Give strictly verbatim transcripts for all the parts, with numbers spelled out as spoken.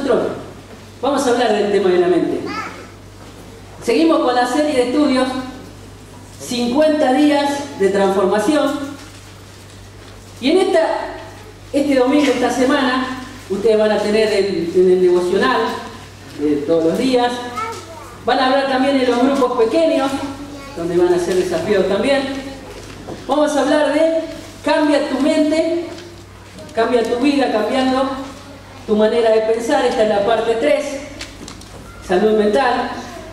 nosotros vamos a hablar del tema de la mente. Seguimos con la serie de estudios cincuenta días de transformación. Y en esta, este domingo, esta semana, ustedes van a tener el, en el devocional de todos los días. Van a hablar también en los grupos pequeños, donde van a ser desafíos también. Vamos a hablar de cambia tu mente, cambia tu vida, cambiando tu manera de pensar. Esta es la parte tres, salud mental.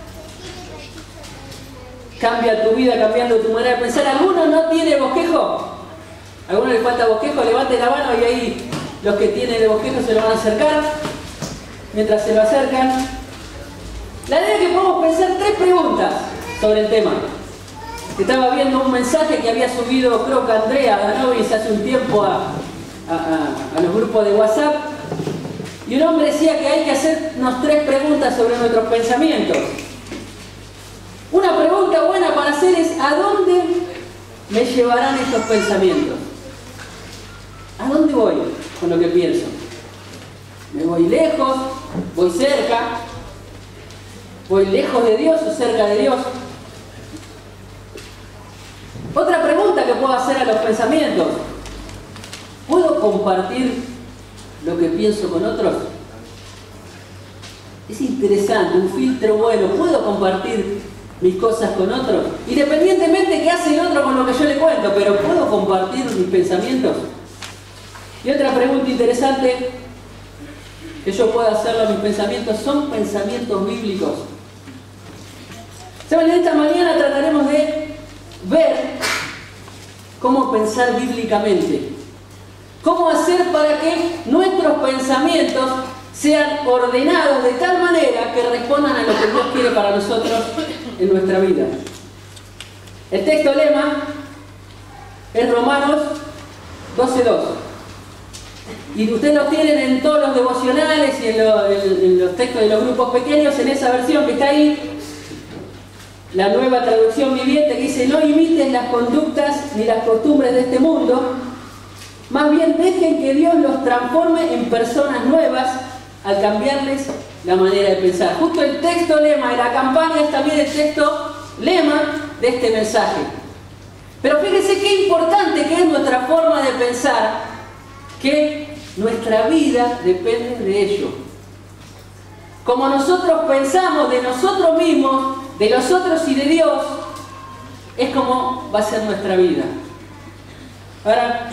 Cambia tu vida, cambiando tu manera de pensar. ¿Alguno no tiene bosquejo? ¿A alguno le falta bosquejo? Levante la mano y ahí los que tienen el bosquejo se lo van a acercar. Mientras se lo acercan, la idea es que podemos pensar tres preguntas sobre el tema. Estaba viendo un mensaje que había subido, creo que Andrea Danovis hace un tiempo a, a, a, a los grupos de WhatsApp, y un hombre decía que hay que hacernos tres preguntas sobre nuestros pensamientos. Una pregunta buena para hacer es: ¿a dónde me llevarán estos pensamientos? ¿A dónde voy con lo que pienso? ¿Me voy lejos? ¿Voy cerca? ¿Voy lejos de Dios o cerca de Dios? Otra pregunta que puedo hacer a los pensamientos: ¿puedo compartir lo que pienso con otros? Es interesante, un filtro bueno. ¿Puedo compartir mis cosas con otros? Independientemente de qué hace el otro con lo que yo le cuento, pero ¿puedo compartir mis pensamientos? Y otra pregunta interesante que yo puedo hacerle a mis pensamientos: ¿son pensamientos bíblicos? ¿Saben? En esta mañana trataremos de ver cómo pensar bíblicamente. Cómo hacer para que nuestros pensamientos sean ordenados de tal manera que respondan a lo que Dios quiere para nosotros en nuestra vida. El texto lema es Romanos doce dos. Y ustedes lo tienen en todos los devocionales y en, lo, en, en los textos de los grupos pequeños, en esa versión que está ahí, la Nueva Traducción Viviente, que dice: no imiten las conductas ni las costumbres de este mundo, más bien dejen que Dios los transforme en personas nuevas al cambiarles la manera de pensar. Justo el texto lema de la campaña es también el texto lema de este mensaje. Pero fíjense qué importante que es nuestra forma de pensar, que nuestra vida depende de ello. Como nosotros pensamos de nosotros mismos, de los otros y de Dios, es como va a ser nuestra vida. Ahora,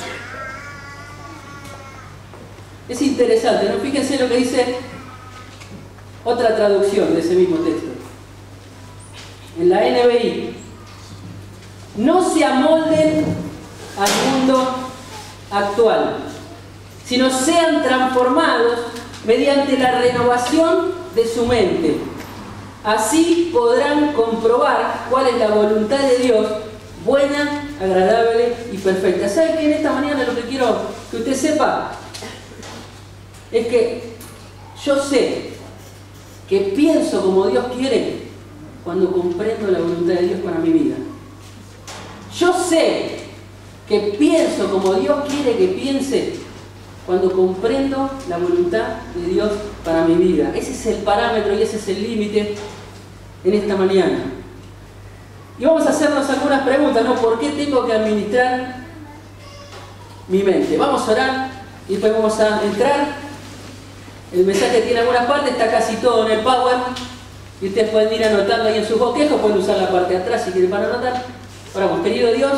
es interesante, ¿no? Fíjense lo que dice otra traducción de ese mismo texto. En la N B I: no se amolden al mundo actual, sino sean transformados mediante la renovación de su mente. Así podrán comprobar cuál es la voluntad de Dios, buena, agradable y perfecta. ¿Sabe qué? En esta mañana lo que quiero que usted sepa es que yo sé que pienso como Dios quiere cuando comprendo la voluntad de Dios para mi vida. Yo sé que pienso como Dios quiere que piense cuando comprendo la voluntad de Dios para mi vida. Ese es el parámetro y ese es el límite en esta mañana. Y vamos a hacernos algunas preguntas, ¿no? ¿Por qué tengo que administrar mi mente? Vamos a orar y después vamos a entrar. El mensaje tiene algunas partes, está casi todo en el Power, y ustedes pueden ir anotando ahí en sus bosquejos, pueden usar la parte de atrás si quieren para anotar. Oramos. Querido Dios,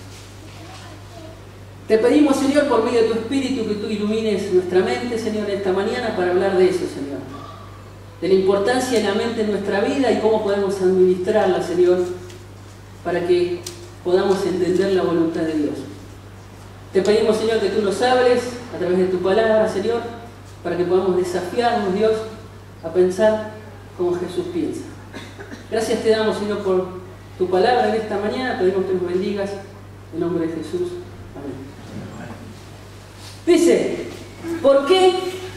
te pedimos, Señor, por medio de tu Espíritu, que tú ilumines nuestra mente, Señor, esta mañana para hablar de eso, Señor. De la importancia de la mente en nuestra vida y cómo podemos administrarla, Señor, para que podamos entender la voluntad de Dios. Te pedimos, Señor, que tú nos hables a través de tu palabra, Señor, para que podamos desafiarnos, Dios, a pensar como Jesús piensa. Gracias te damos, Señor, por tu palabra en esta mañana. Pedimos que nos bendigas en nombre de Jesús. Amén. Dice: ¿por qué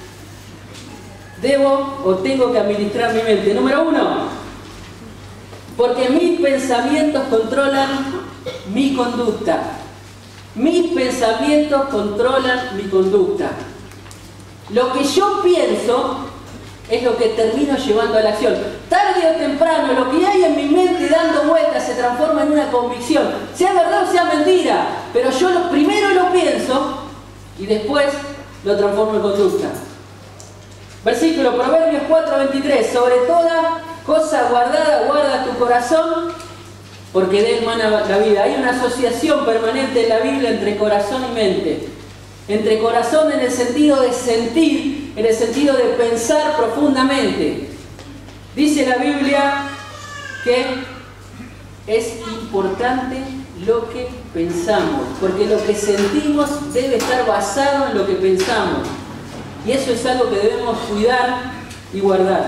debo o tengo que administrar mi mente? Número uno, porque mis pensamientos controlan mi conducta. Mis pensamientos controlan mi conducta. Lo que yo pienso es lo que termino llevando a la acción. Tarde o temprano, lo que hay en mi mente dando vueltas se transforma en una convicción. Sea verdad o sea mentira, pero yo lo, primero lo pienso y después lo transformo en conducta. Versículo, Proverbios cuatro veintitrés. Sobre toda cosa guardada, guarda tu corazón, porque de él mana la vida. Hay una asociación permanente en la Biblia entre corazón y mente. Entre corazón en el sentido de sentir, en el sentido de pensar profundamente. Dice la Biblia que es importante lo que pensamos, porque lo que sentimos debe estar basado en lo que pensamos. Y eso es algo que debemos cuidar y guardar.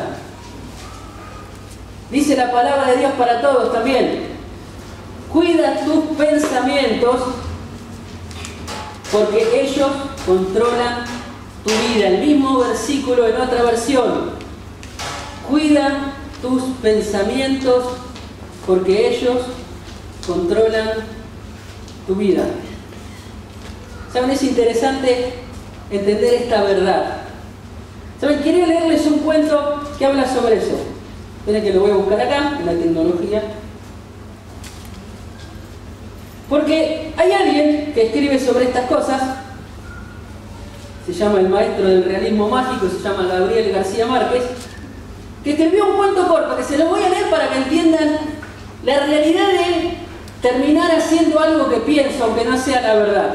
Dice la palabra de Dios para todos también. Cuida tus pensamientos, porque ellos controlan tu vida. El mismo versículo en otra versión. Cuida tus pensamientos, porque ellos controlan tu vida. ¿Saben? Es interesante entender esta verdad. ¿Saben? Quería leerles un cuento que habla sobre eso. Esperen que lo voy a buscar acá, en la tecnología. Porque hay alguien que escribe sobre estas cosas, se llama el maestro del realismo mágico, se llama Gabriel García Márquez, que escribió un cuento corto, que se lo voy a leer para que entiendan la realidad de terminar haciendo algo que pienso, aunque no sea la verdad.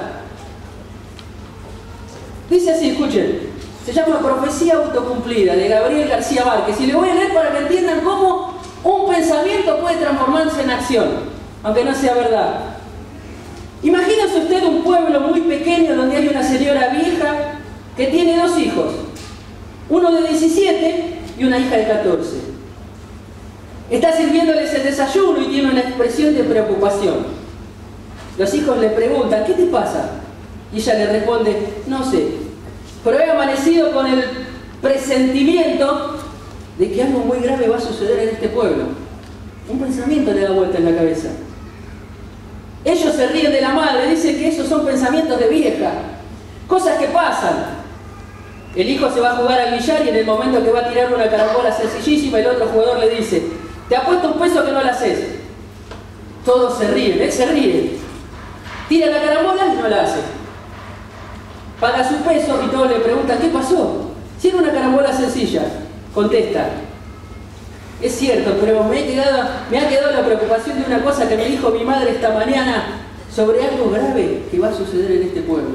Dice así, escuchen, se llama Profecía Autocumplida, de Gabriel García Márquez, y le voy a leer para que entiendan cómo un pensamiento puede transformarse en acción, aunque no sea verdad. Imagínese usted un pueblo muy pequeño donde hay una señora vieja que tiene dos hijos, uno de diecisiete y una hija de catorce. Está sirviéndoles el desayuno y tiene una expresión de preocupación. Los hijos le preguntan, ¿qué te pasa? Y ella le responde, no sé, pero he amanecido con el presentimiento de que algo muy grave va a suceder en este pueblo. Un pensamiento le da vuelta en la cabeza. Ellos se ríen de la madre, dicen que esos son pensamientos de vieja, cosas que pasan. El hijo se va a jugar al billar y en el momento que va a tirar una carambola sencillísima, el otro jugador le dice, te apuesto un peso que no la haces. Todos se ríen, él se ríe. Tira la carambola y no la hace. Paga su peso y todos le preguntan, ¿qué pasó? Si era una carambola sencilla. Contesta, es cierto, pero me, he quedado, me ha quedado la preocupación de una cosa que me dijo mi madre esta mañana sobre algo grave que va a suceder en este pueblo.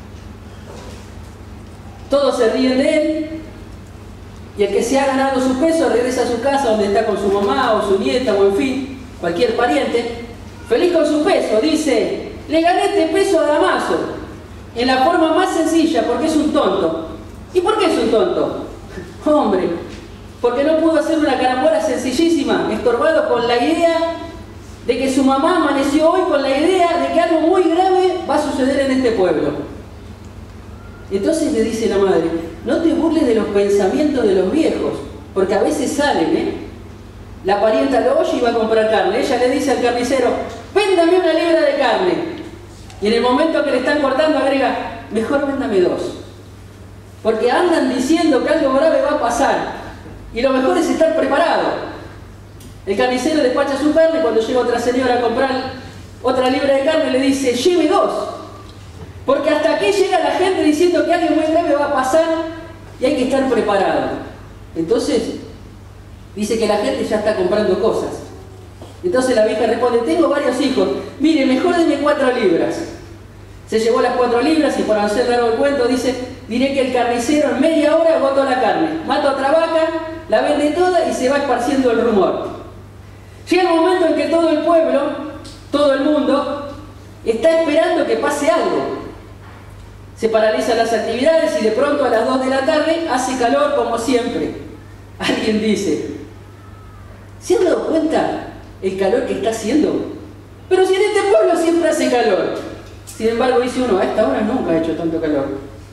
Todos se ríen de él y el que se ha ganado su peso regresa a su casa donde está con su mamá o su nieta o en fin, cualquier pariente, feliz con su peso, dice, le gané este peso a Damaso en la forma más sencilla porque es un tonto. ¿Y por qué es un tonto? Hombre, porque no pudo hacer una carambola sencillísima, estorbado con la idea de que su mamá amaneció hoy con la idea de que algo muy grave va a suceder en este pueblo. Entonces le dice la madre, no te burles de los pensamientos de los viejos, porque a veces salen, ¿eh? La parienta lo oye y va a comprar carne. Ella le dice al carnicero, véndame una libra de carne. Y en el momento que le están cortando agrega, mejor véndame dos. Porque andan diciendo que algo grave va a pasar. Y lo mejor es estar preparado. El carnicero despacha su carne, cuando llega otra señora a comprar otra libra de carne le dice, lleve dos. Porque hasta aquí llega la gente diciendo que algo muy grave va a pasar y hay que estar preparado. Entonces, dice que la gente ya está comprando cosas. Entonces la vieja responde, tengo varios hijos, mire, mejor deme cuatro libras. Se llevó las cuatro libras y para hacer largo el cuento dice, diré que el carnicero en media hora agotó la carne, mata otra vaca, la vende toda y se va esparciendo el rumor. Llega el momento en que todo el pueblo, todo el mundo, está esperando que pase algo. Se paralizan las actividades y de pronto a las dos de la tarde hace calor como siempre. Alguien dice, ¿se han dado cuenta el calor que está haciendo? Pero si en este pueblo siempre hace calor. Sin embargo, dice uno, a esta hora nunca ha hecho tanto calor.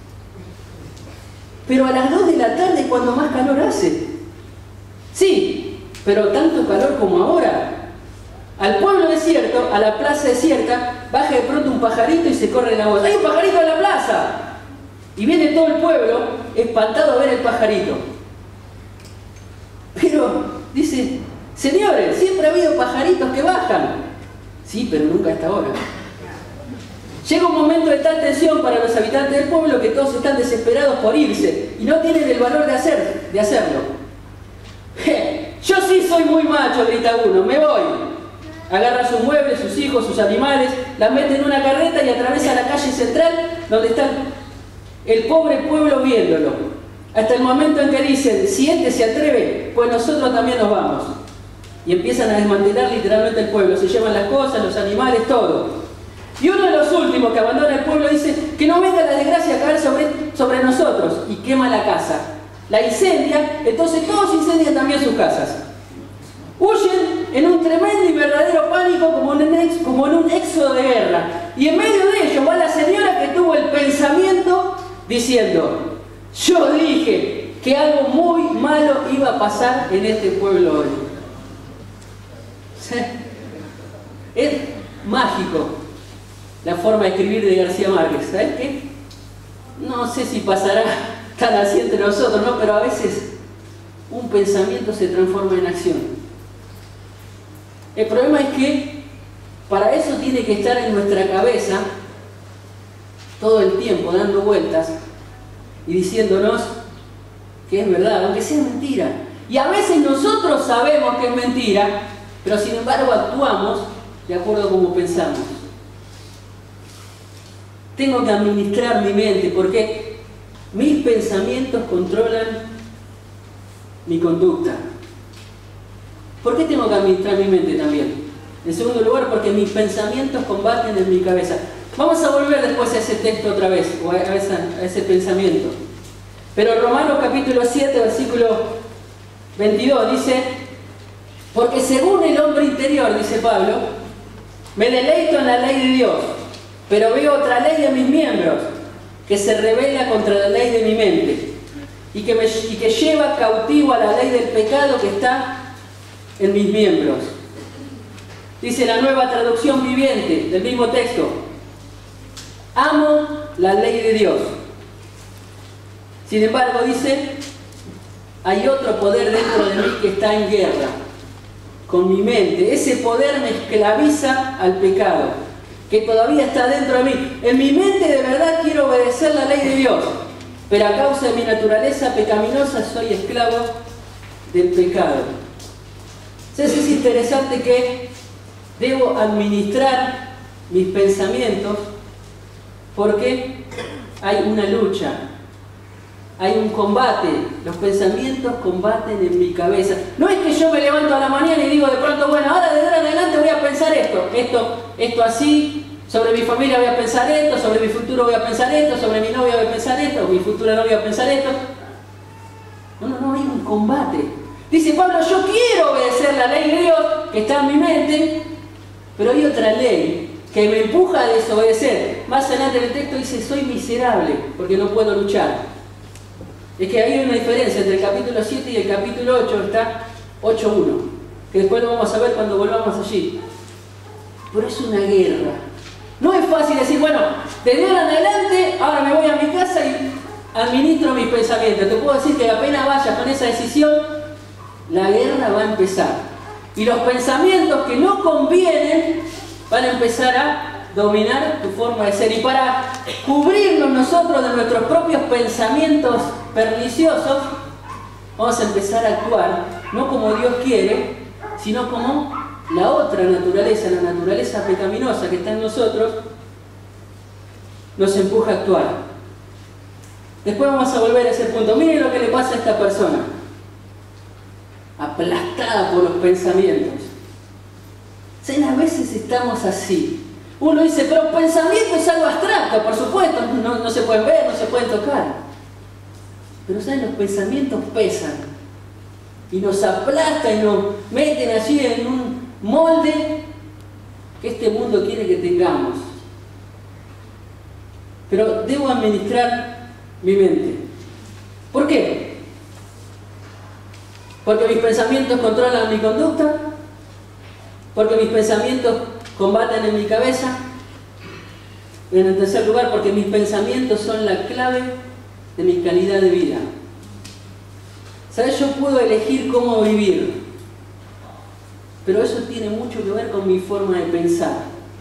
Pero a las dos de la tarde es cuando más calor hace. Sí, pero tanto calor como ahora. Al pueblo desierto, a la plaza desierta, baja de pronto un pajarito y se corre la voz. ¡Hay un pajarito en la plaza! Y viene todo el pueblo espantado a ver el pajarito. Pero, dice, señores, siempre ha habido pajaritos que bajan. Sí, pero nunca hasta ahora. Llega un momento de tal tensión para los habitantes del pueblo que todos están desesperados por irse y no tienen el valor de, hacer, de hacerlo. Yo sí soy muy macho, grita uno, me voy. Agarra sus muebles, sus hijos, sus animales, las mete en una carreta y atraviesa la calle central donde está el pobre pueblo viéndolo. Hasta el momento en que dicen, si este se atreve, pues nosotros también nos vamos. Y empiezan a desmantelar literalmente el pueblo, se llevan las cosas, los animales, todo. Y uno de los últimos que abandona el pueblo dice, que no venga la desgracia a caer sobre, sobre nosotros, y quema la casa. La incendia, entonces todos incendian también sus casas. Huyen en un tremendo y verdadero pánico como en, un ex, como en un éxodo de guerra. Y en medio de ellos va la señora que tuvo el pensamiento diciendo, yo dije que algo muy malo iba a pasar en este pueblo hoy. Es mágico la forma de escribir de García Márquez. ¿Sabes qué? No sé si pasará tan así entre nosotros, ¿no? Pero a veces un pensamiento se transforma en acción. El problema es que para eso tiene que estar en nuestra cabeza todo el tiempo dando vueltas y diciéndonos que es verdad, aunque sea mentira. Y a veces nosotros sabemos que es mentira, pero sin embargo actuamos de acuerdo a como pensamos. Tengo que administrar mi mente porque mis pensamientos controlan mi conducta. ¿Por qué tengo que administrar mi mente también? En segundo lugar, porque mis pensamientos combaten en mi cabeza. Vamos a volver después a ese texto otra vez, o a, esa, a ese pensamiento. Pero Romanos capítulo siete, versículo veintidós dice, porque según el hombre interior, dice Pablo, me deleito en la ley de Dios, pero veo otra ley en mis miembros, que se rebela contra la ley de mi mente, y que, me, y que lleva cautivo a la ley del pecado que está en mis miembros. Dice la Nueva Traducción Viviente del mismo texto, amo la ley de Dios. Sin embargo, dice, hay otro poder dentro de mí que está en guerra con mi mente. Ese poder me esclaviza al pecado, que todavía está dentro de mí. En mi mente de verdad quiero obedecer la ley de Dios, pero a causa de mi naturaleza pecaminosa soy esclavo del pecado. Entonces es interesante que debo administrar mis pensamientos porque hay una lucha, hay un combate. Los pensamientos combaten en mi cabeza. No es que yo me levanto a la mañana y digo de pronto, bueno, ahora de ahora en adelante voy a pensar esto, esto, esto así, sobre mi familia voy a pensar esto, sobre mi futuro voy a pensar esto, sobre mi novia voy a pensar esto, mi futura novia voy a pensar esto. No, no, no, hay un combate. Dice Pablo, yo quiero obedecer la ley de Dios que está en mi mente, pero hay otra ley que me empuja a desobedecer. Más adelante en el texto dice, soy miserable porque no puedo luchar. Es que hay una diferencia entre el capítulo siete y el capítulo ocho, está ocho uno, que después lo vamos a ver cuando volvamos allí. Pero es una guerra. No es fácil decir, bueno, desde ahora en adelante, ahora me voy a mi casa y administro mis pensamientos. Te puedo decir que apenas vayas con esa decisión, la guerra va a empezar. Y los pensamientos que no convienen van a empezar a dominar tu forma de ser. Y para cubrirnos nosotros de nuestros propios pensamientos perniciosos, vamos a empezar a actuar, no como Dios quiere, sino como la otra naturaleza, la naturaleza pecaminosa que está en nosotros, nos empuja a actuar. Después vamos a volver a ese punto. Miren lo que le pasa a esta persona, aplastada por los pensamientos. ¿Saben? A veces estamos así. Uno dice, pero pensamiento es algo abstracto, por supuesto, no, no se pueden ver, no se pueden tocar. Pero ¿saben? Los pensamientos pesan y nos aplastan y nos meten allí en un molde que este mundo quiere que tengamos. Pero debo administrar mi mente. ¿Por qué? Porque mis pensamientos controlan mi conducta, porque mis pensamientos combaten en mi cabeza. Y en tercer lugar, porque mis pensamientos son la clave de mi calidad de vida. ¿Sabes? Yo puedo elegir cómo vivir, pero eso tiene mucho que ver con mi forma de pensar.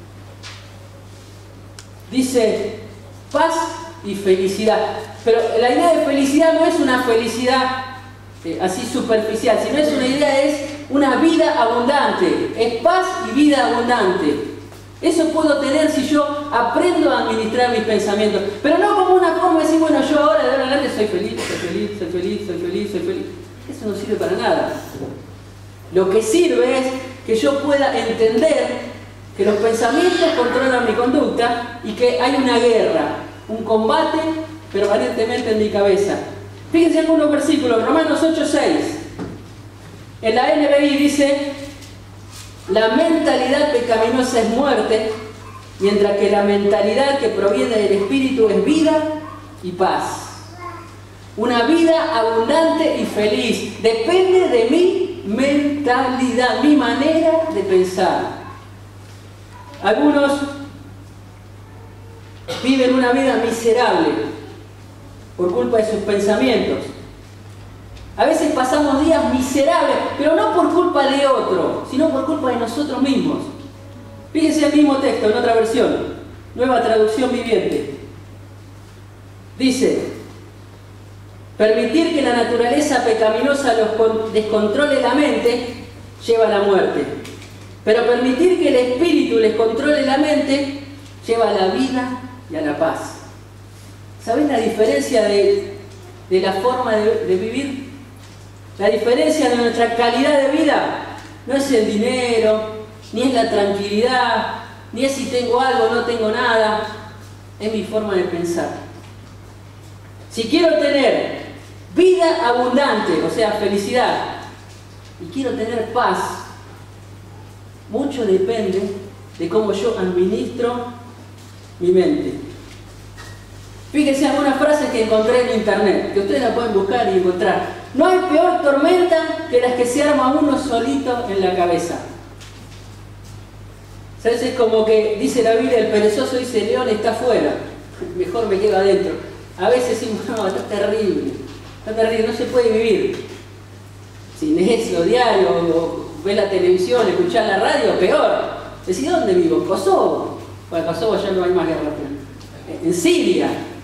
Dice paz y felicidad, pero la idea de felicidad no es una felicidad eh, así superficial, sino es una idea, es una vida abundante, es paz y vida abundante. Eso puedo tener si yo aprendo a administrar mis pensamientos, pero no como una forma de decir, bueno, yo ahora de ahora en adelante soy feliz, soy feliz, soy feliz, soy feliz, soy feliz. Eso no sirve para nada. Lo que sirve es que yo pueda entender que los pensamientos controlan mi conducta y que hay una guerra, un combate permanentemente en mi cabeza. Fíjense algunos versículos, Romanos ocho seis. En la N B I dice: la mentalidad pecaminosa es muerte, mientras que la mentalidad que proviene del Espíritu es vida y paz. Una vida abundante y feliz depende de mi mentalidad, mi manera de pensar. Algunos viven una vida miserable por culpa de sus pensamientos. A veces pasamos días miserables, pero no por culpa de otro, sino por culpa de nosotros mismos. Fíjense el mismo texto en otra versión, Nueva Traducción Viviente. Dice: permitir que la naturaleza pecaminosa los descontrole la mente lleva a la muerte, pero permitir que el espíritu les controle la mente lleva a la vida y a la paz. ¿Sabés la diferencia de, de la forma de, de vivir? La diferencia de nuestra calidad de vida no es el dinero, ni es la tranquilidad, ni es si tengo algo o no tengo nada, es mi forma de pensar. Si quiero tener vida abundante, o sea, felicidad, y quiero tener paz, mucho depende de cómo yo administro mi mente. Fíjense algunas frases que encontré en internet, que ustedes la pueden buscar y encontrar. No hay peor tormenta que las que se arma uno solito en la cabeza. ¿Sabes? Es como que dice la Biblia, el perezoso dice: león está afuera, mejor me quedo adentro. A veces decimos: no, está terrible, está terrible, no se puede vivir. Si lees los diarios, o ves la televisión, escuchás la radio, peor. Decís: ¿dónde vivo? En Kosovo. Bueno, en Kosovo ya no hay más guerra. En Siria.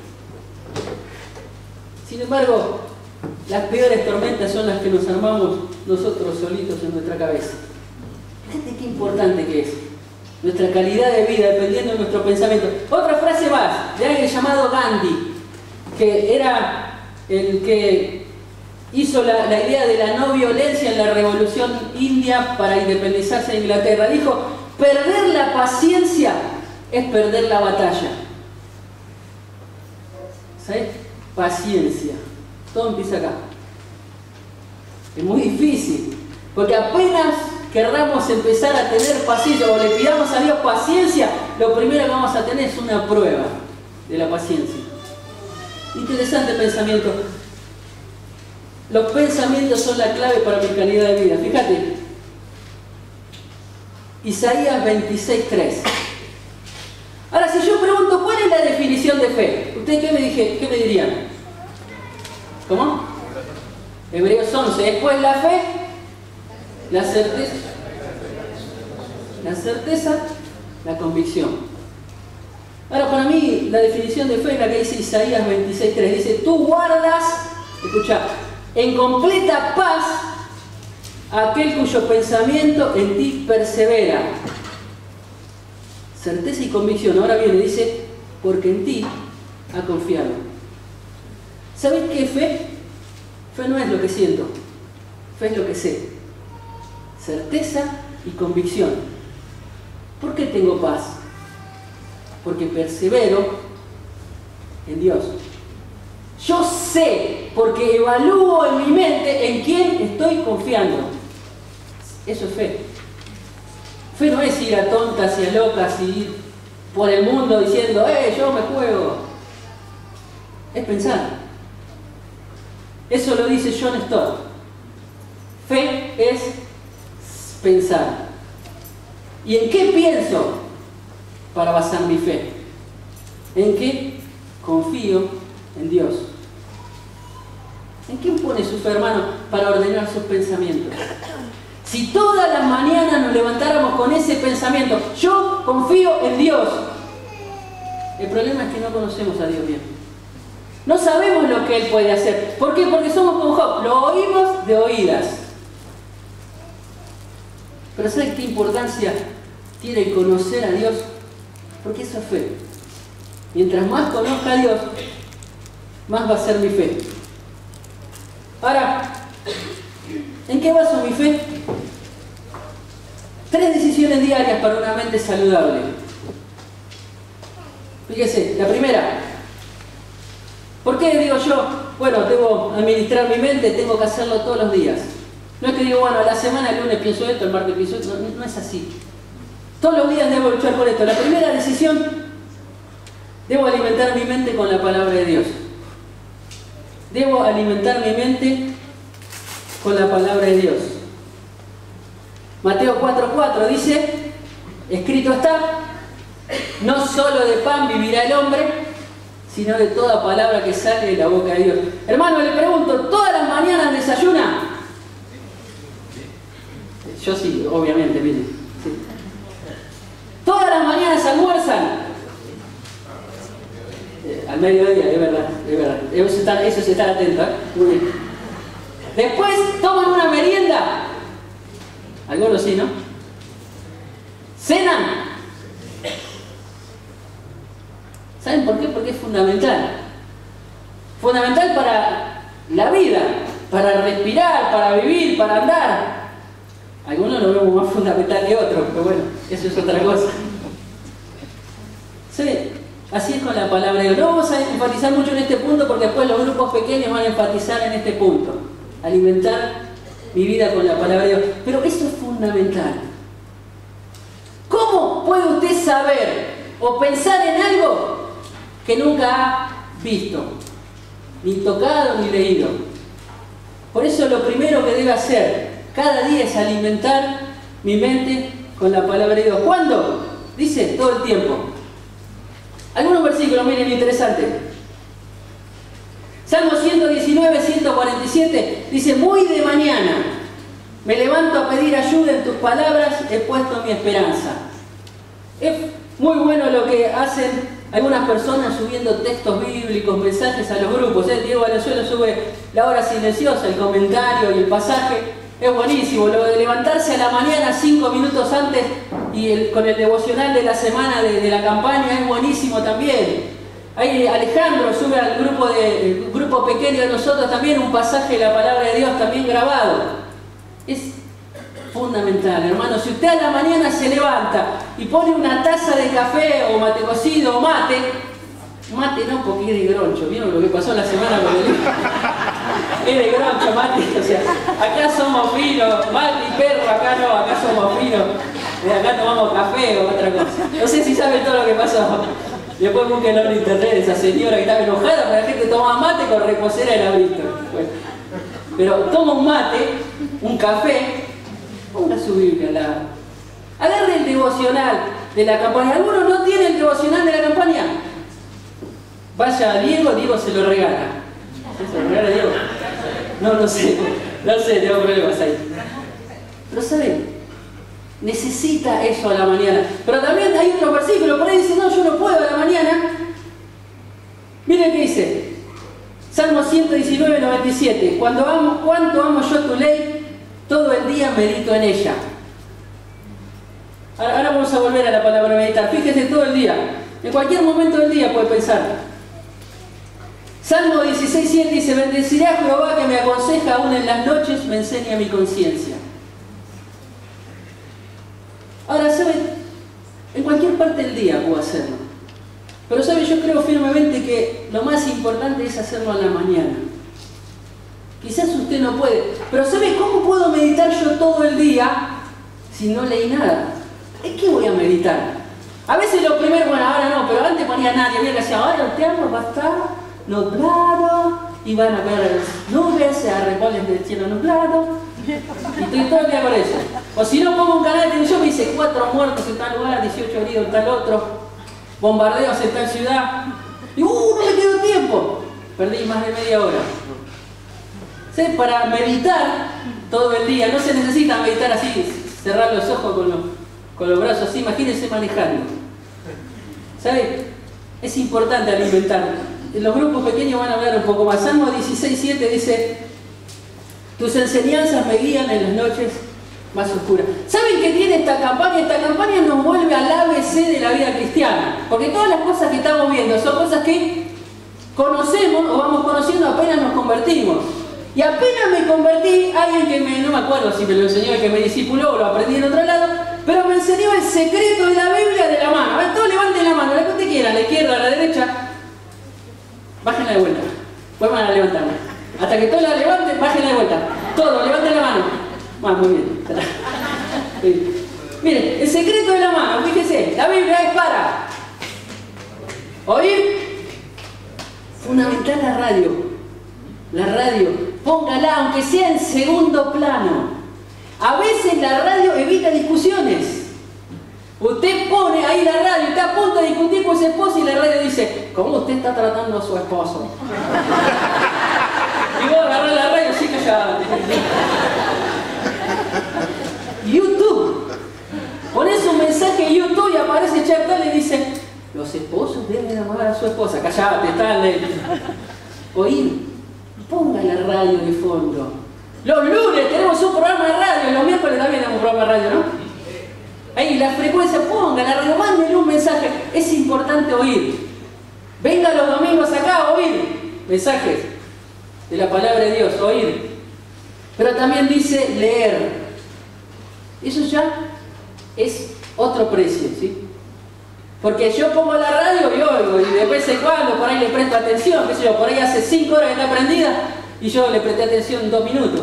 Sin embargo, las peores tormentas son las que nos armamos nosotros solitos en nuestra cabeza. Fíjate qué importante que es nuestra calidad de vida dependiendo de nuestro pensamiento. Otra frase más, de alguien llamado Gandhi, que era el que hizo la, la idea de la no violencia en la revolución india para independizarse de Inglaterra. Dijo: perder la paciencia es perder la batalla. ¿Sabes? Paciencia. Todo empieza acá. Es muy difícil, porque apenas querramos empezar a tener paciencia o le pidamos a Dios paciencia, lo primero que vamos a tener es una prueba de la paciencia. Interesante pensamiento. Los pensamientos son la clave para mi calidad de vida. Fíjate, Isaías veintiséis tres. Ahora, si yo pregunto cuál es la definición de fe, ¿ustedes qué me, dije, qué me dirían? ¿Cómo? Hebreos once. Después la fe, la certeza, la certeza, la convicción. Ahora, para mí, la definición de fe es la que dice Isaías veintiséis tres. Dice: tú guardas, escucha, en completa paz a aquel cuyo pensamiento en ti persevera. Certeza y convicción. Ahora viene, dice: porque en ti ha confiado. ¿Sabes qué es fe? Fe no es lo que siento, fe es lo que sé. Certeza y convicción. ¿Por qué tengo paz? Porque persevero en Dios. Yo sé, porque evalúo en mi mente en quién estoy confiando. Eso es fe. Fe no es ir a tontas y a locas y ir por el mundo diciendo: ¡eh, yo me juego! Es pensar. Eso lo dice John Stott. Fe es pensar. ¿Y en qué pienso para basar mi fe? ¿En qué? Confío en Dios. ¿En quién pone su fe, hermano, para ordenar sus pensamientos? Si todas las mañanas nos levantáramos con ese pensamiento, yo confío en Dios. El problema es que no conocemos a Dios bien. No sabemos lo que Él puede hacer. ¿Por qué? Porque somos como Job, lo oímos de oídas. Pero ¿sabes qué importancia tiene conocer a Dios? Porque eso es fe. Mientras más conozca a Dios, más va a ser mi fe. Ahora, ¿en qué baso mi fe? Tres decisiones diarias para una mente saludable. Fíjese, la primera. ¿Por qué digo yo? Bueno, debo administrar mi mente, tengo que hacerlo todos los días. No es que digo, bueno, a la semana, el lunes pienso esto, el martes pienso esto. No, no es así. Todos los días debo luchar por esto. La primera decisión, debo alimentar mi mente con la palabra de Dios. Debo alimentar mi mente con la palabra de Dios. Mateo cuatro cuatro dice, escrito está, no solo de pan vivirá el hombre, sino de toda palabra que sale de la boca de Dios. Hermano, le pregunto, ¿todas las mañanas desayuna? Yo sí, obviamente, mire. Sí. ¿Todas las mañanas almuerzan? Eh, al mediodía, es verdad, es verdad. Eso es estar, eso es estar atento, ¿eh? Muy bien. Después toman una merienda. Algunos sí, ¿no? ¿Cenan? ¿Saben por qué? Porque es fundamental. Fundamental para la vida, para respirar, para vivir, para andar. Algunos lo vemos más fundamental que otros, pero bueno, eso es otra cosa. Sí, así es con la palabra de Dios. No vamos a enfatizar mucho en este punto porque después los grupos pequeños van a enfatizar en este punto. Alimentar mi vida con la palabra de Dios. Pero eso es fundamental. ¿Cómo puede usted saber o pensar en algo que nunca ha visto, ni tocado, ni leído? Por eso lo primero que debe hacer cada día es alimentar mi mente con la palabra de Dios. ¿Cuándo? Dice, todo el tiempo. Algunos versículos, miren, interesantes. Salmo ciento diecinueve, ciento cuarenta y siete, dice, muy de mañana me levanto a pedir ayuda, en tus palabras he puesto mi esperanza. Es muy bueno lo que hacen algunas personas subiendo textos bíblicos, mensajes a los grupos. ¿eh? Diego Valenzuela sube la hora silenciosa, el comentario y el pasaje. Es buenísimo. Lo de levantarse a la mañana cinco minutos antes y el, con el devocional de la semana de, de la campaña es buenísimo también. Ahí Alejandro sube al grupo, de, el grupo pequeño de nosotros también un pasaje de la palabra de Dios también grabado. Es fundamental, hermano. Si usted a la mañana se levanta y pone una taza de café o mate cocido o mate, mate no porque es de groncho, ¿vieron lo que pasó la semana con el hijo? Es de groncho, mate, o sea, acá somos finos, mate y perro, acá no, acá somos finos, de acá tomamos café o otra cosa. No sé si saben todo lo que pasó. Después búsquenlo en internet, esa señora que estaba enojada porque la gente tomaba mate con reposera en abrito. Bueno, pero toma un mate, un café, ponga su Biblia al lado. Agarre el devocional de la campaña. ¿Alguno no tiene el devocional de la campaña? Vaya a Diego, Diego se lo regala. ¿Se lo regala Diego? No, no sé, no sé, tengo problemas ahí. Pero ¿saben? Necesita eso a la mañana. Pero también hay otros versículos, por ahí dice, no, yo no puedo a la mañana. Miren qué dice. Salmo ciento diecinueve, noventa y siete. Cuando amo, cuánto amo yo tu ley, todo el día medito en ella. Ahora, ahora vamos a volver a la palabra meditar. Fíjese todo el día. En cualquier momento del día puede pensar. Salmo dieciséis, siete dice, bendeciré a Jehová que me aconseja aún en las noches, me enseña mi conciencia. Ahora, ¿saben? En cualquier parte del día puedo hacerlo. Pero, ¿saben? Yo creo firmemente que lo más importante es hacerlo a la mañana. Quizás usted no puede. Pero, ¿sabe cómo puedo meditar yo todo el día si no leí nada? ¿En qué voy a meditar? A veces lo primero, bueno, ahora no, pero antes ponía nadie. Había que decir, ahora el teatro va a estar nublado y van a ver nubes, se arreponen del cielo nublado. Y estoy todo el día con eso. O si no, pongo un canal de televisión y me dice cuatro muertos en tal lugar, dieciocho heridos en tal otro, bombardeos en tal ciudad. Y ¡uh! No me quedó tiempo. Perdí más de media hora. ¿sí? Para meditar todo el día. No se necesita meditar así, cerrar los ojos con los, con los brazos así, imagínense manejando. ¿Sabe? Es importante alimentar. Los grupos pequeños van a hablar un poco más. Salmo dieciséis, siete dice: tus enseñanzas me guían en las noches más oscuras. ¿Saben qué tiene esta campaña? Esta campaña nos vuelve al A B C de la vida cristiana. Porque todas las cosas que estamos viendo son cosas que conocemos o vamos conociendo apenas nos convertimos. Y apenas me convertí, alguien que me, no me acuerdo si me lo enseñó, el que me discipuló o lo aprendí en otro lado, pero me enseñó el secreto de la Biblia de la mano. A ver, todos levanten la mano, la que usted quiera, a la izquierda, a la derecha. Bájenla de vuelta. Vuelvan a levantarla. Hasta que todos la levanten, bájenla de vuelta. Todos, levanten la mano. Ah, muy bien. Sí. Miren, el secreto de la mano, fíjese, la Biblia es para oír, fundamental la radio. La radio, póngala, aunque sea en segundo plano. A veces la radio evita discusiones. Usted pone ahí la radio, está a punto de discutir con su esposo y la radio dice: ¿cómo usted está tratando a su esposo? Y vos agarrás la radio así callado. YouTube. Pones un mensaje en YouTube y aparece Chartal y dice: los esposos deben amar a su esposa. Callate, está lento. Oír. Ponga la radio de fondo. Los lunes tenemos un programa de radio, los miércoles también tenemos un programa de radio, ¿no? Ahí la frecuencia, ponga la radio, mándenle un mensaje. Es importante oír. Venga los domingos acá a oír mensajes de la palabra de Dios, oír. Pero también dice leer. Eso ya es otro precio, ¿sí? Porque yo pongo la radio y oigo, y de vez en cuando por ahí le presto atención, qué sé yo, por ahí hace cinco horas que está prendida y yo le presté atención dos minutos.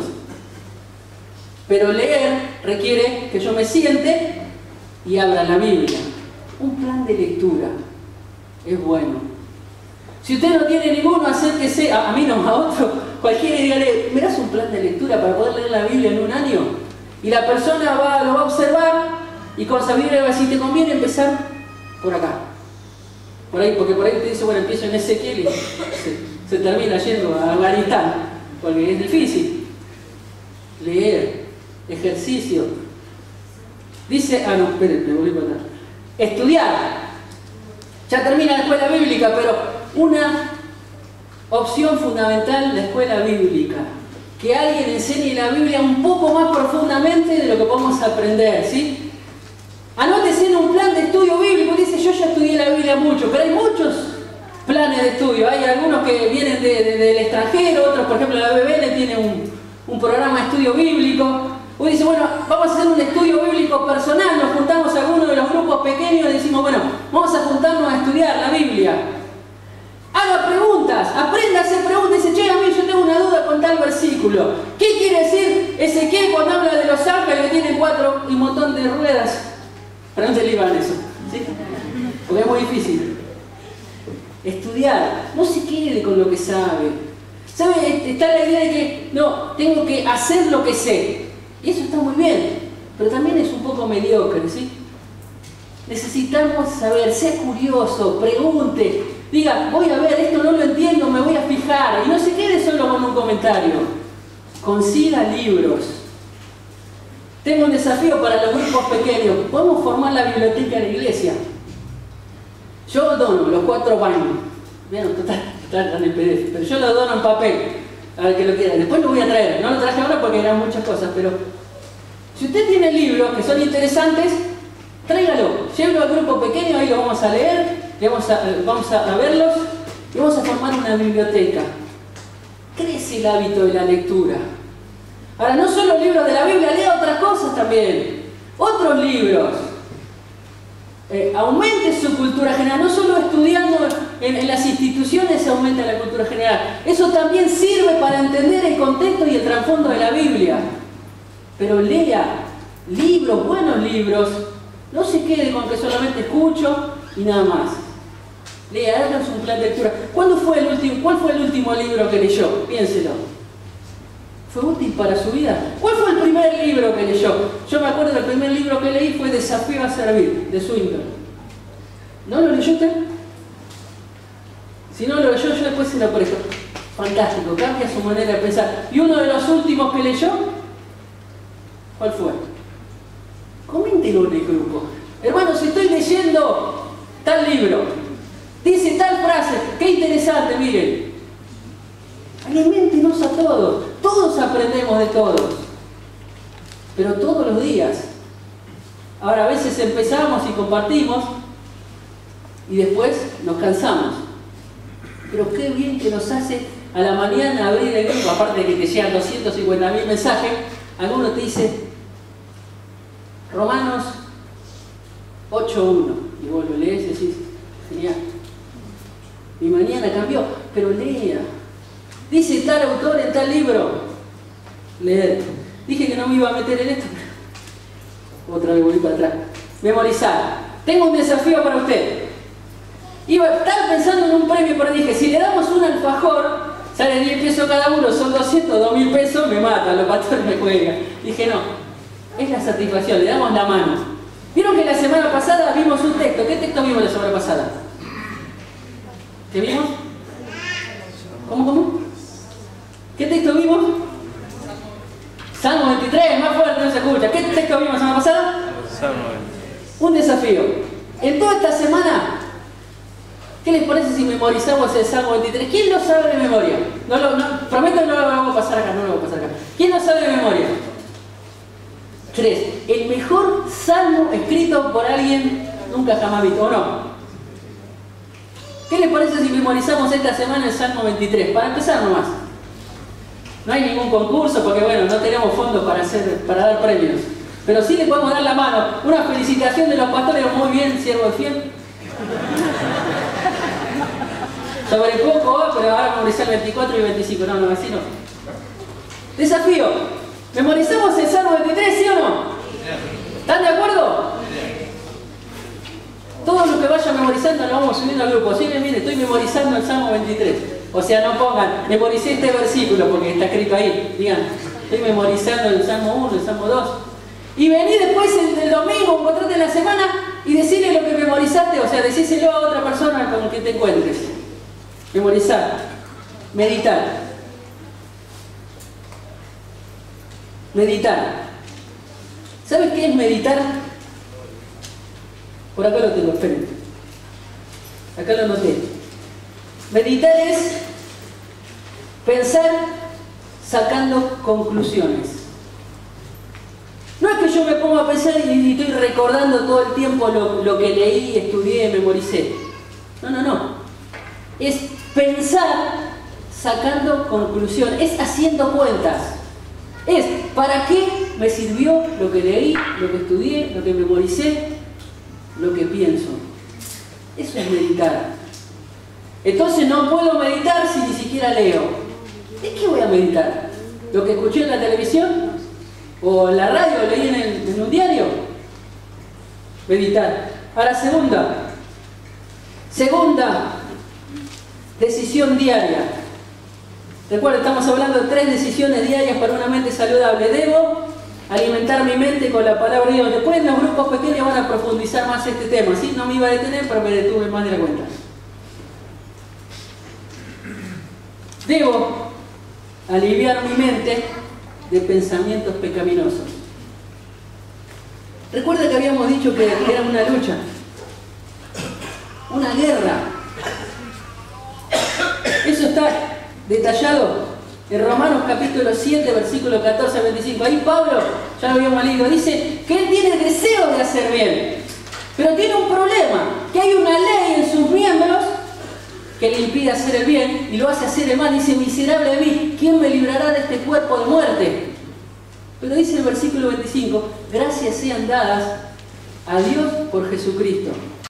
Pero leer requiere que yo me siente y abra la Biblia. Un plan de lectura es bueno. Si usted no tiene ninguno, acérquese, a, a mí no, a otro, cualquiera, y dígale: ¿me das un plan de lectura para poder leer la Biblia en un año? Y la persona va, lo va a observar y con esa Biblia va a decir: ¿te conviene empezar por acá? Por ahí, porque por ahí usted dice: bueno, empiezo en Ezequiel y se, se termina yendo a Afganistán, porque es difícil. Leer, ejercicio. Dice, ah no, esperen, me volví para atrás. Estudiar. Ya termina la escuela bíblica, pero una opción fundamental, la escuela bíblica. Que alguien enseñe la Biblia un poco más profundamente de lo que podemos aprender, ¿sí? Anótese en un plan de estudio bíblico. Dice: yo ya estudié la Biblia mucho, pero hay muchos planes de estudio. Hay algunos que vienen de, de, del extranjero, otros, por ejemplo, la B B L tiene un, un programa de estudio bíblico. Uno dice: bueno, vamos a hacer un estudio bíblico personal. Nos juntamos a algunos de los grupos pequeños y decimos: bueno, vamos a juntarnos a estudiar la Biblia. Haga preguntas, aprenda a hacer preguntas. Dice: che, a mí yo tengo una duda con tal versículo. ¿Qué quiere decir Ezequiel cuando habla de los ángeles que tienen cuatro y un montón de ruedas? Pregúntale a Iván eso, ¿sí? Porque es muy difícil. Estudiar, no se quede con lo que sabe. ¿Sabe? Está la idea de que, no, tengo que hacer lo que sé. Y eso está muy bien, pero también es un poco mediocre, ¿sí? Necesitamos saber, sea curioso, pregunte, diga: voy a ver, esto no lo entiendo, me voy a fijar. Y no se quede solo con un comentario. Consiga libros. Tengo un desafío para los grupos pequeños. Podemos formar la biblioteca de la iglesia. Yo dono los cuatro baños. Vean, total, están en el P D F, pero yo lo dono en papel. A ver que lo quiera. Después lo voy a traer. No lo traje ahora porque eran muchas cosas, pero si usted tiene libros que son interesantes, tráigalo. Llévelo al grupo pequeño, ahí lo vamos a leer, vamos a, vamos a verlos y vamos a formar una biblioteca. Crece el hábito de la lectura. Ahora, no solo libros de la Biblia, lea otras cosas también. Otros libros. Eh, aumente su cultura general. No solo estudiando en, en las instituciones se aumenta la cultura general. Eso también sirve para entender el contexto y el trasfondo de la Biblia. Pero lea libros, buenos libros. No se quede con que solamente escucho y nada más. Lea, háganos un plan de lectura. ¿Cuándo fue el último, ¿Cuál fue el último libro que leyó? Piénselo. ¿Fue útil para su vida? ¿Cuál fue el primer libro que leyó? Yo me acuerdo que el primer libro que leí fue Desafío a Servir, de Swindoll. ¿No lo leyó usted? Si no lo leyó, yo después se lo presto. Fantástico, cambia su manera de pensar. Y uno de los últimos que leyó, ¿cuál fue? Coméntelo en el grupo. Hermanos, estoy leyendo tal libro, dice tal frase, qué interesante, miren. Aliméntenos a todos, todos aprendemos de todos, pero todos los días. Ahora a veces empezamos y compartimos y después nos cansamos. Pero qué bien que nos hace a la mañana abrir el grupo, aparte de que te llegan doscientos cincuenta mil mensajes, alguno te dice Romanos ocho uno y vos lo lees y decís, genial, mi mañana cambió, pero lea. Dice tal autor en tal libro, leer. Dije que no me iba a meter en esto, otra vez volví para atrás. Memorizar. Tengo un desafío para usted. Iba a estar pensando en un premio, pero dije, si le damos un alfajor, sale diez pesos cada uno, son doscientos, dos mil pesos, me matan, los pastores me cuelgan. Dije, no, es la satisfacción, le damos la mano. ¿Vieron que la semana pasada vimos un texto? ¿Qué texto vimos la semana pasada? ¿Qué vimos? ¿Cómo, cómo? ¿Qué texto vimos? Salmo veintitrés, más fuerte no se escucha. ¿Qué texto vimos la semana pasada? Salmo veintitrés. Un desafío. En toda esta semana, ¿qué les parece si memorizamos el Salmo veintitrés? ¿Quién lo sabe de memoria? No lo, no, prometo que no lo vamos a pasar acá, no lo vamos a pasar acá. ¿Quién lo sabe de memoria? Tres. El mejor salmo escrito por alguien nunca jamás visto, ¿o no? ¿Qué les parece si memorizamos esta semana el Salmo veintitrés? Para empezar nomás. No hay ningún concurso porque, bueno, no tenemos fondos para, hacer, para dar premios. Pero sí le podemos dar la mano. Una felicitación de los pastores, muy bien, siervo fiel. Sobre poco, pero ahora memorizar el veinticuatro y el veinticinco. No, no, así no. Desafío. ¿Memorizamos el Salmo veintitrés, sí o no? ¿Están de acuerdo? Todos los que vayan memorizando lo vamos subiendo al grupo. Sí, mire, estoy memorizando el Salmo veintitrés. O sea, no pongan, memoricé este versículo porque está escrito ahí. Digan, estoy memorizando el Salmo uno, el Salmo dos. Y vení después el, el domingo, encontrate en la semana y decirle lo que memorizaste. O sea, decíselo a otra persona con quien te encuentres. Memorizar. Meditar. Meditar. ¿Sabes qué es meditar? Por acá lo tengo, esperen. Acá lo noté. Meditar es pensar sacando conclusiones. No es que yo me ponga a pensar y estoy recordando todo el tiempo lo, lo que leí, estudié, memoricé. No, no, no. Es pensar sacando conclusiones, es haciendo cuentas. Es, ¿para qué me sirvió lo que leí, lo que estudié, lo que memoricé, lo que pienso? Eso es meditar. Entonces no puedo meditar si ni siquiera leo. ¿De qué voy a meditar? ¿Lo que escuché en la televisión? ¿O en la radio? ¿O leí en, el, en un diario? Meditar. Ahora, segunda. Segunda decisión diaria. Recuerda, estamos hablando de tres decisiones diarias para una mente saludable. Debo alimentar mi mente con la palabra de Dios. Después en los grupos pequeños van a profundizar más este tema. ¿Sí? No me iba a detener, pero me detuve más de la cuenta. Debo aliviar mi mente de pensamientos pecaminosos. Recuerda que habíamos dicho que era una lucha, una guerra. Eso está detallado en Romanos capítulo siete, versículo catorce a veinticinco. Ahí Pablo, ya lo habíamos leído, dice que él tiene deseo de hacer bien, pero tiene un problema, que hay una ley en sus miembros que le impide hacer el bien y lo hace hacer el mal. Dice, miserable de mí, ¿quién me librará de este cuerpo de muerte? Pero dice el versículo veinticinco, gracias sean dadas a Dios por Jesucristo.